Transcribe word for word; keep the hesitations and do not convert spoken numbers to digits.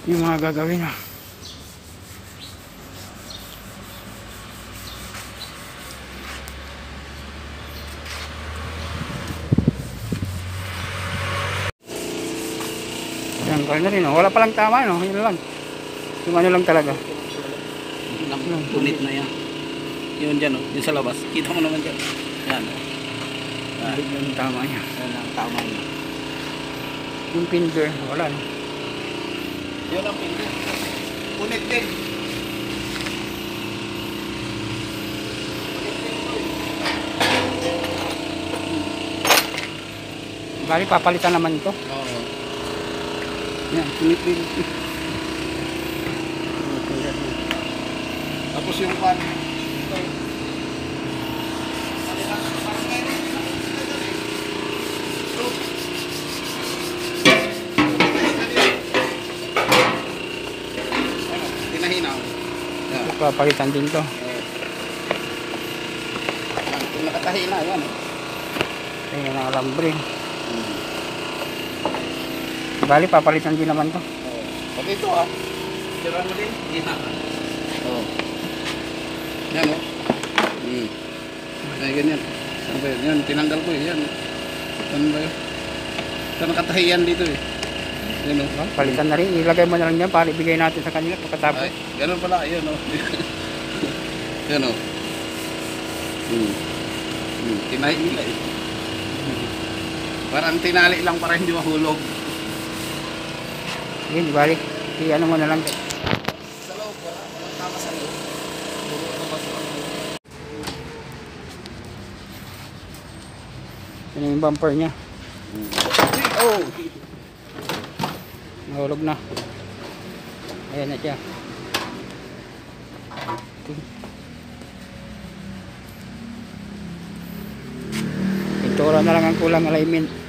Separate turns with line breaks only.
yung mga gagawin na. Yan, kaya na rin, oh. Wala palang tama, no? Yun lang. Yung ano lang talaga.
Tunit na yan. Yun dyan, oh. Yun sa labas. Kita mo naman dyan. Yan, oh.
Yan, yung tama niya.
Yan ang tama niya.
Yung finger, wala, no?
Yun ang pinto. Punit din.
Bali, papalitan naman ito.
Oo.
Yan, punit din.
Tapos yung pan. Ito. Tinahinaw.
Yeah. Papalitan din to.
Kung nakatahina, yan.
Tingnan ang alambre. Hmm. Bali, papalitan din naman to.
Oo. Pati ito ah. Sira mo din. Hina. Oo. Yan o. Hmm. Ay, ganyan. Ano ba yun? Yan, tinanggal ko eh. Yan. Ano ba yun? Ito nakatahiyan dito eh. Yan o.
Palitan na rin. Ilagay mo na lang yan para ibigay natin sa kanila pagkatapos.
Ay, ganun pala. Yan o. Yan o. Hmm. Hmm. Tinahi nila eh. Parang tinali lang para hindi mahulog.
Yun, bali. I-ano mo na lang.
Sa loob, wala. Walang tama sa loob.
Yan yung bumper niya.
Oh!
Nahulog na. Ayan na siya. Pintura na lang ang kulang alignment.